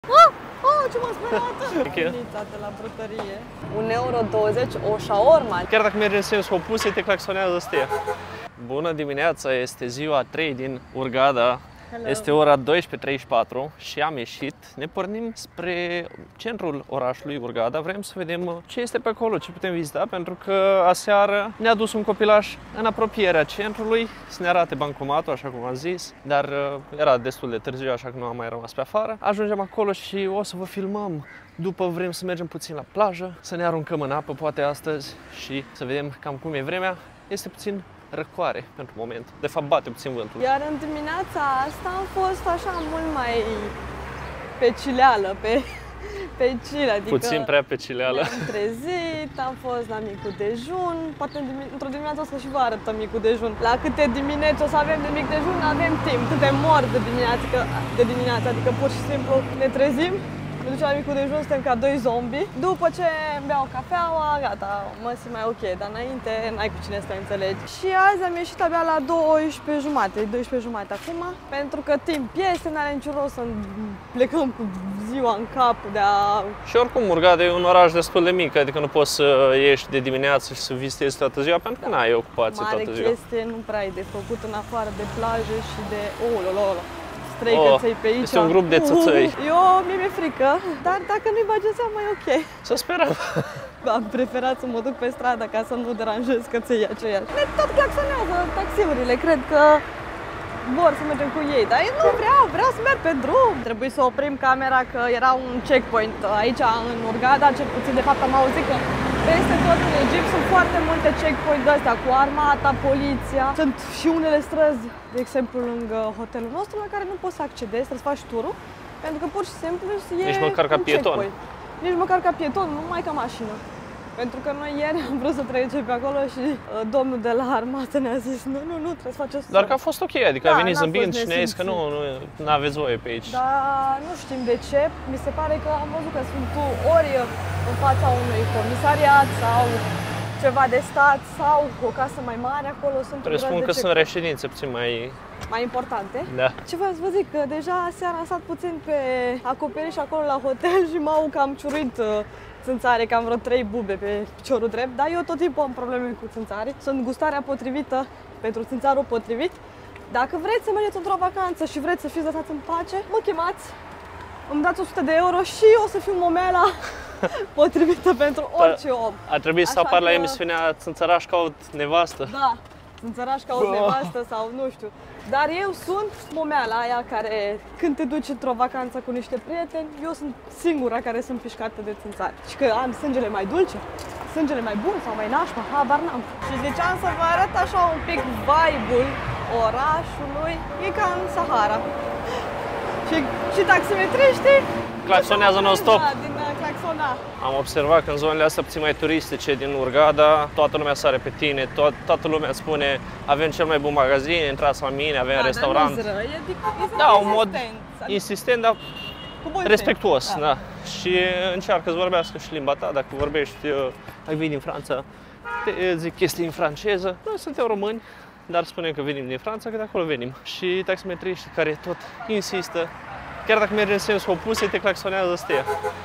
Ce m-a speriat! De la brutărie. 1,20 € o shawarma. Chiar dacă mergi în sensul opus, te claxonează Stea. Bună dimineața, este ziua 3 din Hurghada. Hello. Este ora 12:34 și am ieșit. Ne pornim spre centrul orașului Hurghada. Vrem să vedem ce este pe acolo, ce putem vizita, pentru că aseară ne-a dus un copilaș în apropierea centrului să ne arate bancomatul, așa cum am zis, dar era destul de târziu, așa că nu am mai rămas pe afară. Ajungem acolo și o să vă filmăm. După vrem să mergem puțin la plajă, să ne aruncăm în apă, poate astăzi, și să vedem cam cum e vremea. Este puțin răcoare pentru moment. De fapt, bate puțin vântul. Iar în dimineața asta am fost așa mult mai pe cileală, pe chill, adică puțin prea pe cileală. Am trezit, am fost la micul dejun, poate într-o dimineață o să și vă arătăm micul dejun. La câte dimineți o să avem de mic dejun, nu avem timp, câte mor de dimineață, adică pur și simplu ne trezim, ne ducem la micul dejun, suntem ca doi zombi. După ce beau cafeaua, gata, mă simt mai ok, dar înainte n-ai cu cine să te înțelegi. Și azi am ieșit abia la 12:30 acum, pentru că timp este, n-are niciun rost să plecăm cu ziua în cap de a... Și oricum Hurghada e un oraș destul de mic, adică nu poți să ieși de dimineață și să vizitezi toată ziua, pentru că n-ai ocupație toată ziua. Mare chestie nu prea ai de făcut în afară de plaje și de... Străicăței pe aici. Este un grup de țățăi. Mie mi-e frică, dar dacă nu-i bage seama, e ok. Să sperăm. Am preferat să mă duc pe stradă ca să nu deranjez căței aceia. Ne tot claxonează taxiurile, cred că vor să mergem cu ei, dar eu nu vreau să merg pe drum. Trebuie să oprim camera că era un checkpoint aici în Hurghada, cel puțin de fapt am auzit că peste tot în Egipt sunt foarte multe checkpoint de-astea cu armata, poliția. Sunt și unele străzi, de exemplu lângă hotelul nostru, la care nu poți să accedezi, trebuie să faci turul, pentru că pur și simplu e nici măcar ca pieton. Nici măcar ca pieton, numai ca mașină. Pentru că noi ieri am vrut să trecem pe acolo și domnul de la armată ne-a zis nu, trebuie să faceți. Dar că a fost ok, adică a venit zâmbind și ne-a zis că nu aveți voie pe aici. Dar nu știm de ce, mi se pare că am văzut că sunt ori în fața unui comisariat sau ceva de stat sau o casă mai mare acolo. Presupun că sunt reședințe puțin mai importante. Da. Ce vreau să vă zic, că deja seara am stat puțin pe acoperiș acolo la hotel și m-au cam ciurit țânțare, că am vreo 3 bube pe piciorul drept, dar eu tot timpul am probleme cu țânțare. Sunt gustarea potrivită pentru țânțarul potrivit. Dacă vreți să mergeți într-o vacanță și vreți să fiți lăsați în pace, mă chemați, îmi dați 100 de euro și o să fiu momela potrivită pentru orice om. Ar trebui să apar la emisiunea Țânțăraș caut nevastă. Da, Țânțăraș caut nevastă sau nu știu. Dar eu sunt momeala aia care, când te duci într-o vacanță cu niște prieteni, eu sunt singura care sunt pișcată de țânțari. Și că am sângele mai dulce, sângele mai bun sau mai nașpa, habar n-am. Și ziceam să vă arăt așa un pic vibe-ul orașului, e ca în Sahara. Și taximetriștii claxonează non-stop. Din claxona. Am observat că în zonele astea puțin mai turistice din Hurghada, toată lumea sare pe tine, toată lumea spune avem cel mai bun magazin, intrați la mine, avem restaurant. Da, un mod insistent, dar respectuos. Da. Și încearcă să vorbească și limba ta. Dacă vorbești, ai venit din Franța, te zic chestii în franceză. Noi suntem români, dar spunem că venim din Franța, că de acolo venim. Și taximetriști care tot insistă, chiar dacă mergi în sensul opus, te claxonează Stea.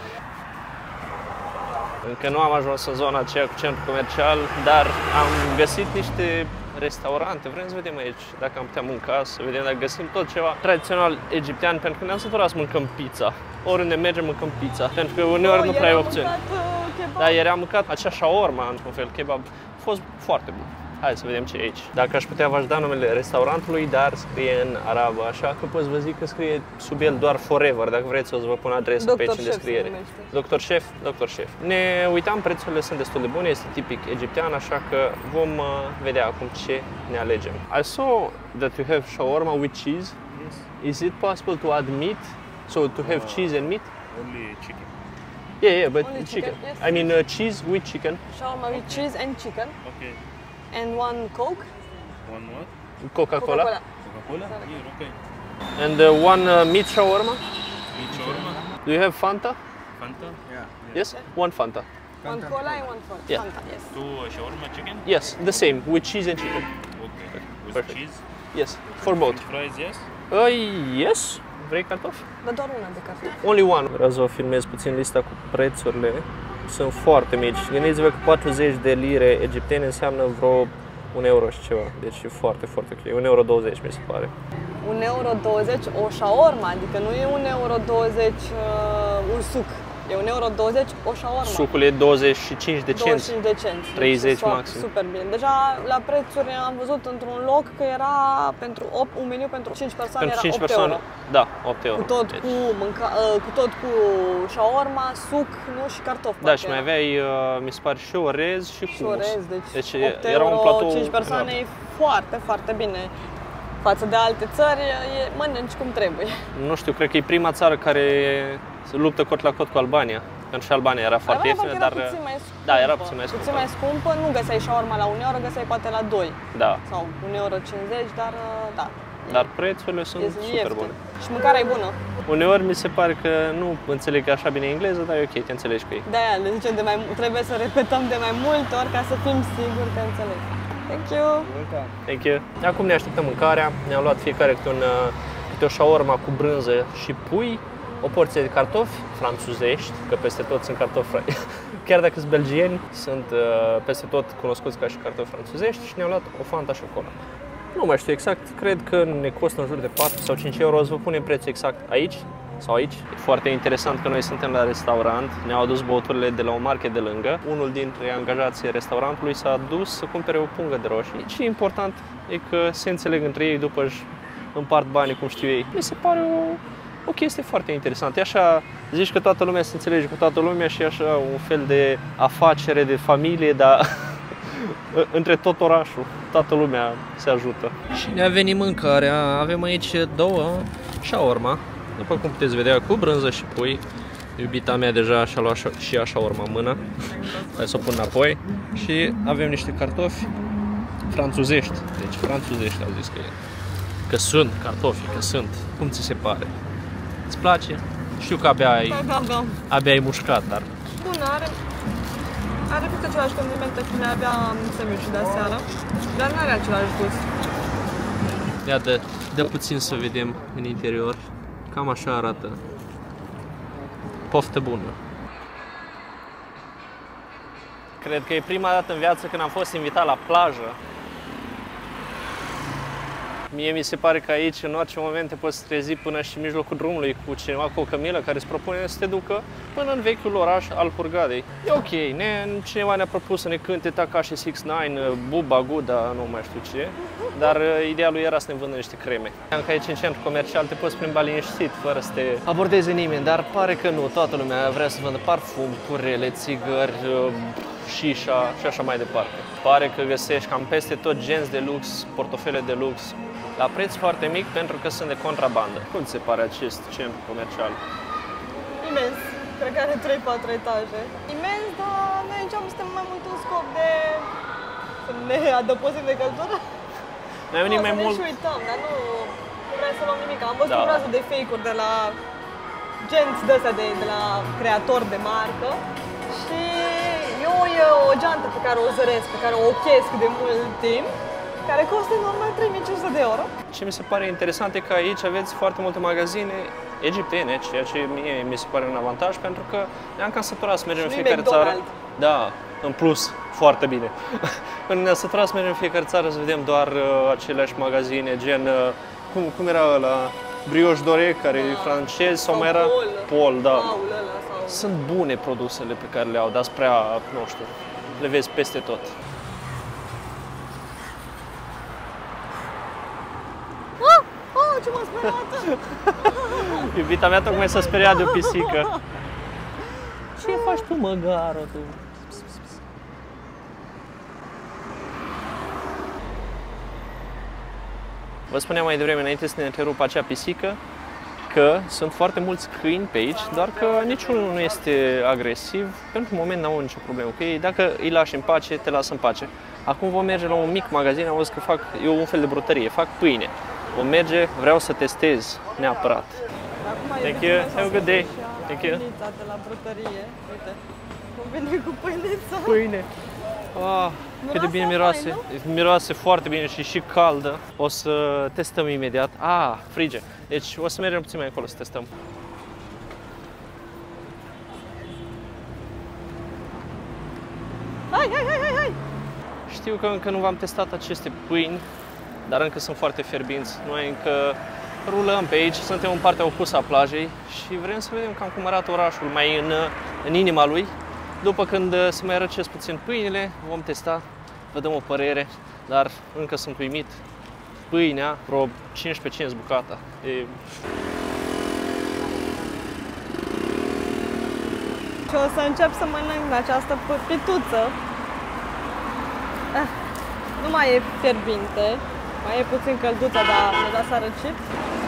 Încă nu am ajuns în zona aceea cu centru comercial, dar am găsit niște restaurante. Vrem să vedem aici dacă am putea mânca, să vedem dacă găsim tot ceva tradițional egiptean, pentru că ne-am săturat să mâncăm pizza. Oriunde mergem mâncăm pizza, pentru că uneori nu prea ai opțiuni. Da, ieri am mâncat acea shawarma, într-un fel, kebab. A fost foarte bun. Hai să vedem ce e aici. Dacă aș putea, v-aș da numele restaurantului, dar scrie în arabă, așa că poți vă zic că scrie sub el doar Forever. Dacă vreți, o să vă pun adresa pe aici în descriere. Dr. Chef. Ne uitam, prețurile sunt destul de bune, este tipic egiptean, așa că vom vedea acum ce ne alegem. I saw that you have shawarma with cheese. Yes. Is it possible to add meat? So to have cheese and meat? Only chicken. Yeah, but Only chicken. yes. I mean cheese with chicken. Shawarma with cheese and chicken. Okay. And one Coke. One what? Coca-Cola. Coca-Cola? Yeah, okay. And one meat shawarma. Meat shawarma? Do you have Fanta? Fanta? Yeah. Yes? One Fanta. One cola and one Fanta. Yeah. Yes. Two shawarma chicken? Yes, the same, with cheese and chicken. Okay. With Perfect. cheese? Yes, for both. French fries, yes? Yes. Vrei cartofi? Dar doar una de cartofi. Only one. Vreau să vă filmez puțin lista cu prețurile. Sunt foarte mici. Gândiți-vă că 40 de lire egiptene înseamnă vreo 1 euro și ceva. Deci e foarte, foarte ok. 1,20 euro mi se pare. 1,20 euro o shawarma, adică nu e 1,20 euro un suc. E 1,20 euro o shawarma. Sucul e 25 de cenți. 25 de cenți. 30 deci, maxim. Super bine. Deja la prețuri am văzut într-un loc că era pentru un meniu pentru 5 persoane Pentru era 5 8 persoane, euro. Da, 8 euro. Cu tot cu shawarma, suc, nu și cartofi. Da, și mai aveai, mi se pare, și orez și și hummus. orez, deci 8 era un platou 5 persoane e foarte, foarte bine. Față de alte țări, mănânci cum trebuie. Nu știu, cred că e prima țară care se luptă cot la cot cu Albania. Pentru că și Albania era foarte ieftină, dar... puțin mai scumpă. Da, era puțin mai scumpă. Puțin mai scumpă, nu găseai shawarma la 1 euro, găseai poate la 2. Da. Sau 1,50 euro, dar da. Dar prețurile sunt super ieftin. bune. Și mâncarea e bună. Uneori mi se pare că nu înțeleg așa bine engleză, dar e ok, te înțelegi cu ei. De-aia le zicem trebuie să repetăm de mai multe ori ca să fim siguri că înțeleg. Thank you! Thank you! Acum ne așteptăm mâncarea. Ne-am luat fiecare câte o shawarma cu brânză și pui, o porție de cartofi franțuzești, că peste tot sunt cartofi, chiar dacă sunt belgieni, sunt peste tot cunoscuți ca și cartofi franțuzești, și ne-am luat o Fanta șocolat. Nu mai știu exact, cred că ne costă în jur de 4 sau 5 euro, o să vă punem prețul exact aici sau aici. E foarte interesant că noi suntem la restaurant, ne-au adus băuturile de la o market de lângă. Unul dintre angajații restaurantului s-a dus să cumpere o pungă de roșii. Ce e important e că se înțeleg între ei după își împart banii cum știu ei. Mi se pare o chestie foarte interesantă. E așa, zici că toată lumea se înțelege cu toată lumea și e așa un fel de afacere, de familie, dar între tot orașul, toată lumea se ajută. Și ne-a venit mâncarea, avem aici 2 shawarma, după cum puteți vedea, cu brânză și pui. Iubita mea deja și-a luat și ea shawarma în mână, hai să o pun înapoi. Și avem niște cartofi franțuzești, deci franțuzești au zis că e. Că sunt cartofi, că sunt, cum ți se pare? Îți place? Știu că abia ai mușcat, dar... Bună, are câte același condimente cum le avea sandwich-ul de aseară, dar nu are același gust. Ia dă puțin să vedem în interior. Cam așa arată. Poftă bună! Cred că e prima dată în viață când am fost invitat la plajă. Mie mi se pare că aici, în orice moment, te poți trezi până și în mijlocul drumului cu cineva cu o cămilă care îți propune să te ducă până în vechiul oraș al Hurghadei. E ok, cineva ne-a propus să ne cânte Takashi 69, Bubba Guda, nu mai știu ce, dar idealul era să ne vândă niște creme. Că aici în centru comercial te poți plimba liniștit, fără să te abordeze nimeni, dar pare că nu, toată lumea vrea să vândă parfum, curele, țigări, șișa și așa mai departe. Pare că găsești cam peste tot genți de lux, portofele de lux, la preț foarte mic pentru că sunt de contrabandă. Cum ți se pare acest centru comercial? Imens. Cred că are 3-4 etaje. Imens, dar noi aici suntem mai mult în scop de să ne adăpostim de căldură. Noi venim mai mult... Să ne și uităm, dar nu vrem să luăm nimic. Am văzut un de fake-uri de la genți de-astea de la creatori de marcă și eu e o geantă pe care o zăresc, pe care o ochesc de mult timp, care costă normal 3500 de euro. Ce mi se pare interesant e că aici aveți foarte multe magazine egiptene, ceea ce mie mi se pare un avantaj, pentru că ne-am cam săturat să mergem în fiecare țară. Da, în plus, foarte bine. Ne-am săturat să mergem în fiecare țară să vedem doar aceleași magazine, gen, cum era ăla, Brioche Doré, care e francez, sau mai era Paul, da. Sunt bune produsele pe care le au, dar spre nu știu, le vezi peste tot. Ce m-a speriat! Iubita mea tocmai s-a speriat de o pisică. Ce faci tu, măgară, tu? Vă spuneam mai devreme, înainte să ne întrerupă acea pisică, că sunt foarte mulți câini pe aici, doar că niciunul nu este agresiv. Pentru moment n-au nicio problemă cu ei. Dacă îi lași în pace, te lasă în pace. Acum vom merge la un mic magazin, am văzut că fac un fel de brutărie, fac pâine. Vom merge, vreau să testez neapărat. Thank you, have a good day. Thank you. De la brutărie, uite, vom veni cu pâinița. Pâine. Oh, cât de bine miroase. Miroase foarte bine și caldă. O să testăm imediat. Frige. Deci o să mergem puțin mai încolo să testăm. Hai! Știu că încă nu v-am testat aceste pâini, dar încă sunt foarte fierbinți. Noi încă rulăm pe aici, suntem în partea opusă a plajei și vrem să vedem cam cum arată orașul mai în inima lui. După când se mai răcesc puțin pâinile, vom testa, vă dăm o părere, dar încă sunt uimit. Pâinea, vreo 15-15 bucata. Și o să încep să mănânc această pituță. Nu mai e fierbinte, mai e puțin călduță, dar deja s-a răcit.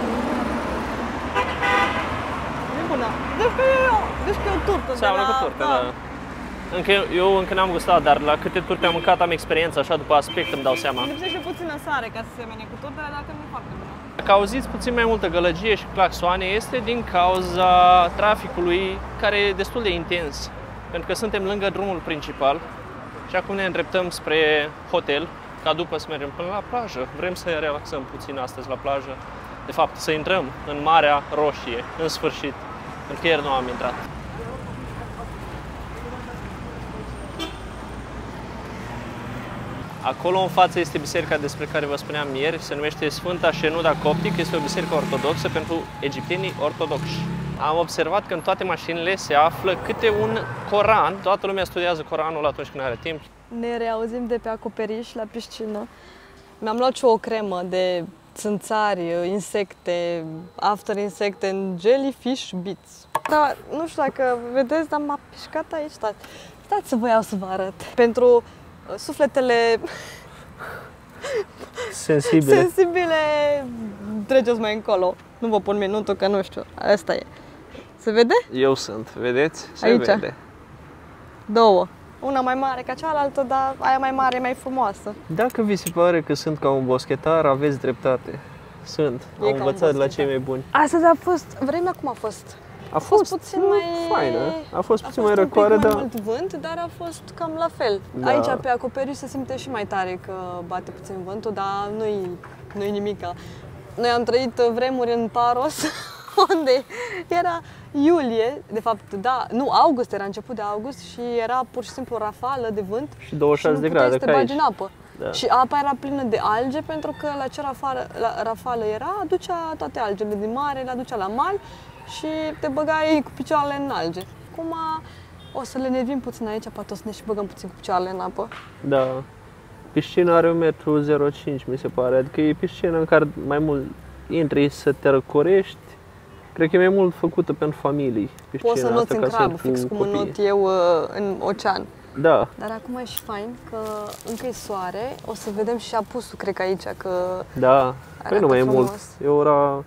E bună. Deci că e o turtă. Seamănă cu turtă, da. Eu încă n-am gustat, dar la câte turte am mâncat am experiență, așa după aspect îmi dau seama. Lipsește puțină sare ca să se semene cu turtele, dacă nu e foarte bună. Dacă auziți puțin mai multă gălăgie și claxoane, este din cauza traficului care e destul de intens. Pentru că suntem lângă drumul principal și acum ne îndreptăm spre hotel, ca după să mergem până la plajă. Vrem să relaxăm puțin astăzi la plajă. De fapt, să intrăm în Marea Roșie, în sfârșit, pentru că ieri nu am intrat. Acolo în față este biserica despre care vă spuneam ieri, se numește Sfânta Șenuda Coptic, este o biserică ortodoxă pentru egiptenii ortodoxi. Am observat că în toate mașinile se află câte un Coran, toată lumea studiază Coranul atunci când are timp. Ne reauzim de pe acoperiș la piscină. Mi-am luat și o cremă de țânțari, insecte, after insecte în jellyfish bits. Dar nu știu dacă vedeți, dar m-a pișcat aici. Stați să vă iau să vă arăt. Pentru sufletele sensibile, treceți mai încolo. Nu vă pun minutul, că nu știu. Asta e. Se vede? Eu sunt, vedeți? Se aici vede. Două. Una mai mare ca cealaltă, dar aia mai mare e mai frumoasă. Dacă vi se pare că sunt ca un boschetar, aveți dreptate. Sunt. Am învățat de la cei mai buni. Astăzi a fost, vremea cum a fost? A fost puțin mai faină. A fost puțin mai răcoare, dar dar mult vânt, dar a fost cam la fel. Da. Aici pe acoperiș se simte și mai tare că bate puțin vântul, dar nu-i nimica. Noi am trăit vremuri în Paros, unde era iulie, de fapt, da, nu, august, era început de august și era pur și simplu o rafală de vânt și 26 de grade, și nu puteai să te bagi în apă. Da. Și apa era plină de alge, pentru că la ce rafală era, aducea toate algele din mare, le aducea la mal și te băgai cu picioarele în alge. Acum o să le nevim puțin aici, poate o să ne și băgăm puțin cu picioarele în apă. Da. Piscina are 1,05 m, mi se pare, adică e piscina în care mai mult intri să te răcorești. Cred că e mai mult făcută pentru familii. Poți să noți în crab, fix cum not eu în ocean. Da. Dar acum e și fain că încă e soare, o să vedem și apusul, cred că aici, că da, păi nu mai e frumos. mult, e ora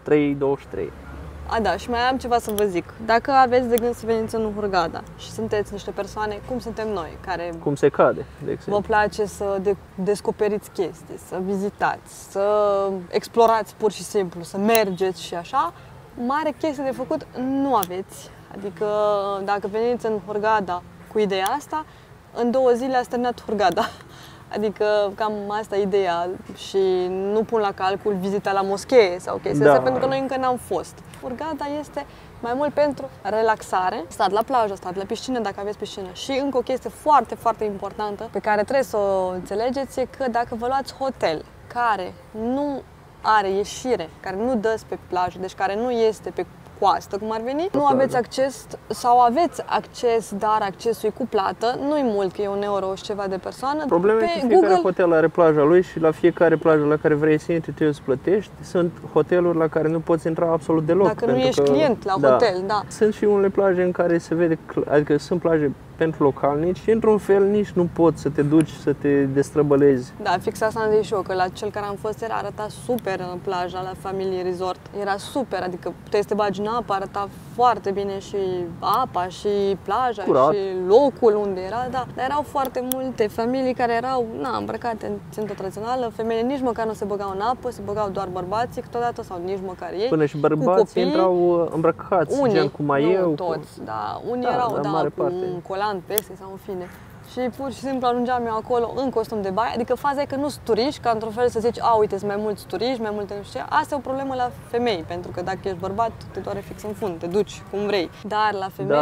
3:23. Da, și mai am ceva să vă zic. Dacă aveți de gând să veniți în Hurghada și sunteți niște persoane, cum suntem noi, care cum se cade, de exemplu. vă place să descoperiți chestii, să vizitați, să explorați pur și simplu, să mergeți și așa, mare chestie de făcut nu aveți. Adică dacă veniți în Hurghada cu ideea asta, în 2 zile ați terminat Hurghada. Adică cam asta e ideea și nu pun la calcul vizita la moschee sau chestia asta, pentru că noi încă n-am fost. Hurghada este mai mult pentru relaxare, stat la plajă, stat la piscină dacă aveți piscină. Și încă o chestie foarte, foarte importantă pe care trebuie să o înțelegeți e că dacă vă luați hotel care nu are ieșire, care nu dă pe plajă, deci care nu este pe coastă, cum ar veni, nu aveți acces sau aveți acces, dar accesul e cu plată, nu-i mult, că e 1 euro și ceva de persoană. Problema e că fiecare hotel are plaja lui și la fiecare plajă la care vrei să intri trebuie să plătești. Sunt hoteluri la care nu poți intra absolut deloc. Dacă nu ești client la hotel, da. Sunt și unele plaje în care se vede, adică sunt plaje pentru localnici și într-un fel nici nu poți să te duci să te destrăbălezi. Da, fix asta am zis și eu, că la cel care am fost arăta super în plaja, la Family Resort. Era super, adică puteai să te bagi în apă, arăta foarte bine și apa și plaja curat. Și locul unde era, da. Dar erau foarte multe familii care erau îmbrăcate în țintă tradițională, femeile nici măcar nu se băgau în apă, se băgau doar bărbații câteodată sau nici măcar ei. Până și bărbații intrau îmbrăcați, unii, gen cu maieu. Nu toți, da. Unii erau, cu un colant peste sau în fine. Și pur și simplu ajungeam eu acolo în costum de baie. Adică faza e că nu sunt turiști, ca într-un fel să zici, uite, sunt mai mulți turiști, mai multe nu știu ce. Asta e o problemă la femei, pentru că dacă ești bărbat, te doare fix în fund, te duci cum vrei. Dar la femei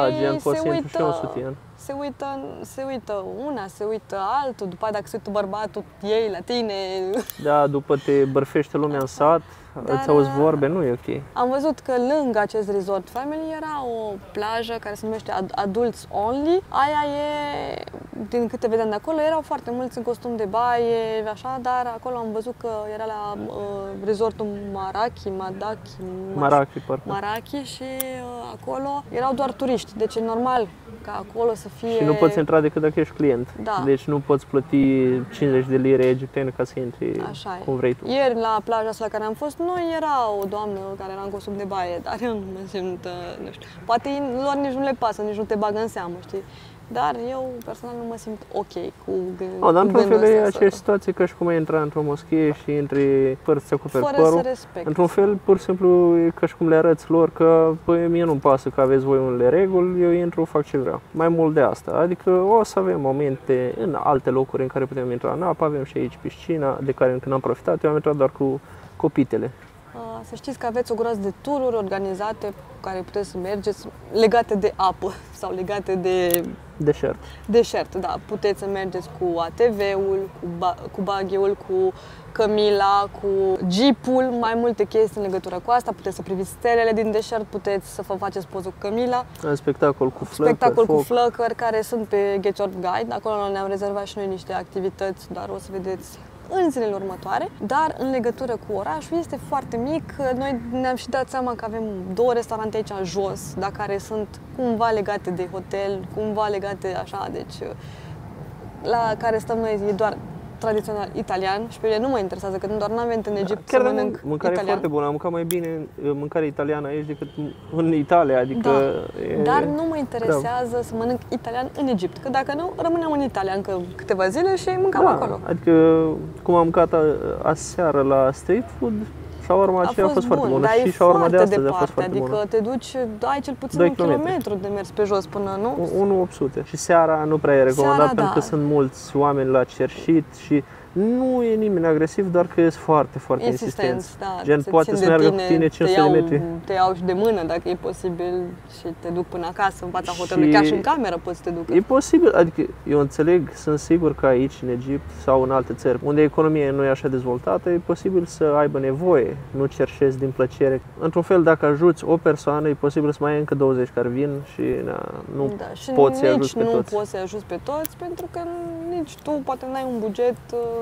se uită una, se uită altul, după aceea dacă se uită bărbatul ei la tine. Da, după te bărfește lumea în sat, îți auzi vorbe, nu e ok. Am văzut că lângă acest resort family era o plajă care se numește Adults Only. Aia e, din câte vedeam de acolo, erau foarte mulți în costum de baie, așa, dar acolo am văzut că era la resortul Maraki și acolo erau doar turiști, deci e normal ca acolo să fie... Și nu poți intra decât dacă ești client. Da. Deci nu poți plăti 50 de lire egiptene ca să intri cum vrei tu. Ieri la plaja asta la care am fost noi era o doamnă care era în costum de baie, dar eu nu mă simt, nu știu, poate lor nici nu le pasă, nici nu te bagă în seamă, știi? Dar eu personal nu mă simt ok cu dar într-un fel e aceeași situație ca și cum ai intra într-o moschee și intri fără să-ți acoperi părul. Fără să respecti. Într-un fel, pur și simplu, e ca și cum le arăți lor că păi, mie nu-mi pasă că aveți voi unele reguli, eu intru, fac ce vreau. Mai mult de asta, adică o să avem momente în alte locuri în care putem intra în apă, avem și aici piscina, de care încă n-am profitat, eu am intrat doar cu copitele. Să știți că aveți o groază de tururi organizate cu care puteți să mergeți legate de apă sau legate de deșert, da. Puteți să mergeți cu ATV-ul, cu buggy-ul, cu cămila, cu jeep-ul, mai multe chestii în legătură cu asta. Puteți să priviți stelele din deșert, puteți să vă faceți poză cu cămila. Spectacol cu flăcări care sunt pe Get Your Guide. Acolo ne-am rezervat și noi niște activități, dar o să vedeți în zilele următoare, dar în legătură cu orașul este foarte mic. Noi ne-am și dat seama că avem 2 restaurante aici jos, dar care sunt cumva legate de hotel, cumva legate așa, deci la care stăm noi e doar tradițional italian și pe mine nu mă interesează, că doar n-am venit în Egipt să mănânc mâncare italian. Foarte bună, am mâncat mai bine mâncare italiană aici decât în Italia, adică... Da, dar nu mă interesează să mănânc italian în Egipt, că dacă nu, rămâneam în Italia încă câteva zile și mâncam acolo. Adică cum am mâncat aseară la street food, shawarma aceea a fost foarte bună și shawarma de astăzi a fost foarte bună. Adică te duci, ai cel puțin 1 kilometru de mers pe jos până, nu? 1-800. Și seara nu prea e recomandat pentru că sunt mulți oameni la cerșit și nu e nimeni agresiv, doar că ești foarte, foarte insistent. Da, gen, poate să meargă cu tine 500 de metri. Te iau și de mână dacă e posibil și te duc până acasă, în fața hotelului, chiar și în cameră poți să te ducă. E posibil, adică eu înțeleg, sunt sigur că aici, în Egipt sau în alte țări, unde economia nu e așa dezvoltată, e posibil să aibă nevoie, nu cerșezi din plăcere. Într-un fel, dacă ajuți o persoană, e posibil să mai ai încă 20 care vin și nu poți să-i ajuți pe toți. Nu poți să-i ajuți pe toți, pentru că nici tu poate n-ai un buget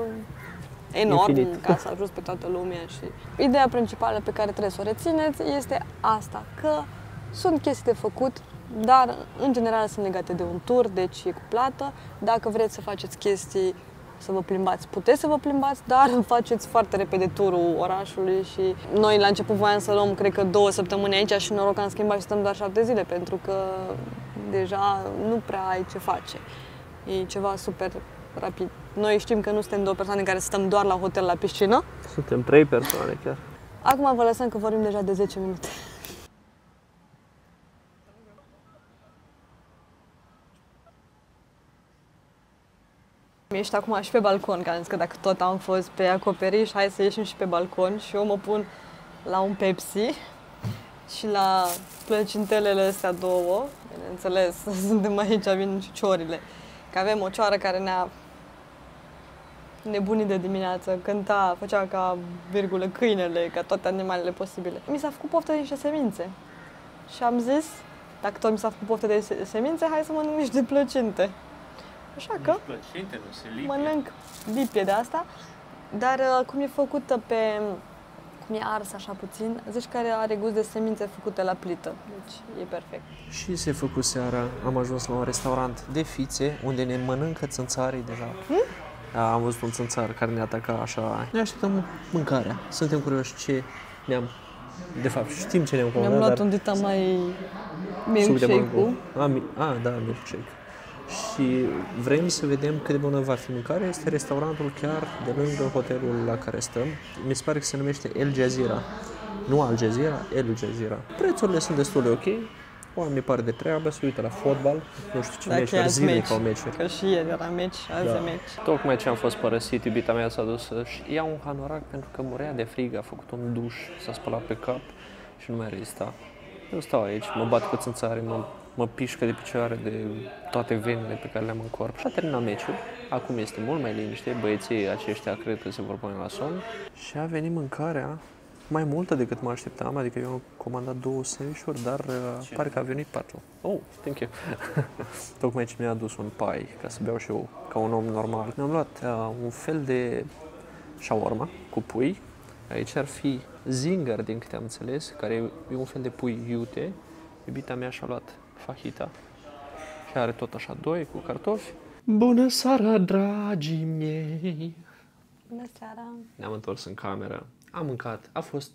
enorm infinit ca să ajuți pe toată lumea. Și ideea principală pe care trebuie să o rețineți este asta, că sunt chestii de făcut, dar în general sunt legate de un tur, deci e cu plată. Dacă vreți să faceți chestii, să vă plimbați, puteți să vă plimbați, dar faceți foarte repede turul orașului și noi la început voiam să luăm, cred că 2 săptămâni aici și noroc că am schimbat și stăm doar 7 zile, pentru că deja nu prea ai ce face. E ceva super rapid. Noi știm că nu suntem 2 persoane care stăm doar la hotel, la piscină. Suntem 3 persoane chiar. Acum vă lăsăm că vorbim deja de 10 minute. Ești acum și pe balcon, că am zis că dacă tot am fost pe acoperiș, hai să ieșim și pe balcon și eu mă pun la un Pepsi și la plăcintelele astea 2, bineînțeles, suntem aici, vin și ciorile. Că avem o cioară care ne-a nebunit de dimineață, cânta, făcea ca virgulă câinele, ca toate animalele posibile. Mi s-a făcut poftă de niște semințe și am zis, dacă tot mi s-a făcut poftă de semințe, hai să mănânc niște plăcinte. Așa că mănânc lipie de asta, dar cum e făcută cum e ars așa puțin, zici că are gust de semințe făcute la plită, deci e perfect. Și se făcut seara, am ajuns la un restaurant de fițe, unde ne mănâncă țânțarii deja. Am văzut un țânțar care ne ataca așa. Ne așteptăm mâncarea, suntem curioși ce ne-am... De fapt, știm ce ne-am comandat, Mi-am luat un dita mai milkshake-ul. Da, milkshake. Și vrem să vedem cât de bună va fi mâncarea. Este restaurantul chiar de lângă hotelul la care stăm. Mi se pare că se numește El Jazeera. Nu Al Jazeera, El Jazeera. Prețurile sunt destul de ok oamenii pare de treabă, se uită la fotbal, nu știu ce Dacă meci, e dar azi zilnic meci. au meciuri. Că și ieri era meci, azi e meci. Tocmai ce am fost părăsit, iubita mea s-a dus să-și ia un hanorac pentru că murea de frig, a făcut un duș, s-a spălat pe cap și nu mai rezista. Eu stau aici, mă bat cu țânțare, mă pișcă de picioare de toate venile pe care le-am în corp. Și a terminat meciul, acum este mult mai liniște, băieții aceștia cred că se vor pune la somn. Și a venit mâncarea mai multă decât mă așteptam, adică eu am comandat 2 sandwich-uri, dar pare că a venit 4. Oh, thank you. Tocmai ce mi-a adus un pai, ca să beau și eu ca un om normal. Mi-am luat un fel de shawarma cu pui. Aici ar fi zinger, din câte am înțeles, care e un fel de pui iute. Iubita mea și-a luat fajita și are tot așa 2 cu cartofi. Bună seara, dragii mei! Bună seara! Ne-am întors în cameră. Am mâncat. A fost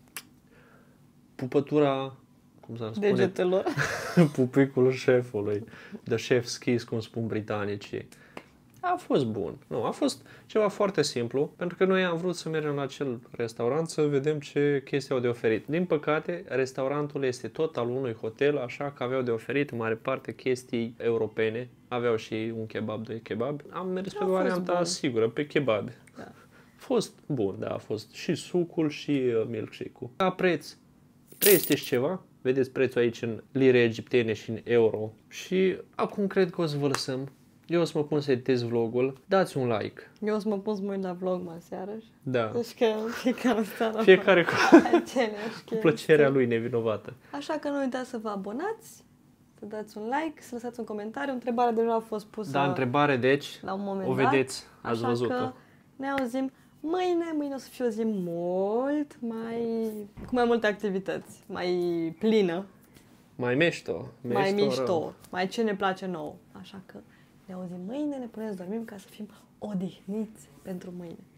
pupătura, cum s-ar spune? Degetelor. Pupicul șefului. The chef's kiss, cum spun britanicii. A fost bun. Nu, a fost ceva foarte simplu, pentru că noi am vrut să mergem la acel restaurant să vedem ce chestii au de oferit. Din păcate, restaurantul este tot al unui hotel, așa că aveau de oferit în mare parte chestii europene. Aveau și un kebab, 2 kebab. Am mers pe varianta sigură, pe kebab. Da. A fost bun, da, a fost și sucul și milkshake-ul. Ca preț, 300 și ceva. Vedeți prețul aici în lire egiptene și în euro. Și acum cred că o să vă lăsăm. Eu o să mă pun să editez vlogul. Dați un like. Eu o să mă pun să mă uit la vlog mai seară. Da. Deci că fiecare seară Fiecare cu aceleași chestii. plăcerea lui nevinovată. Așa că nu uitați să vă abonați, să dați un like, să lăsați un comentariu. Întrebarea deja a fost pusă Da, întrebare, deci, la un moment o dat. vedeți, ați Așa văzut-o. că ne auzim mâine. Mâine o să fie o zi mult mai... cu mai multe activități, mai plină, Mai mișto. mai rău. mișto, mai ce ne place nouă. Așa că ne auzim mâine, ne punem să dormim ca să fim odihniți pentru mâine.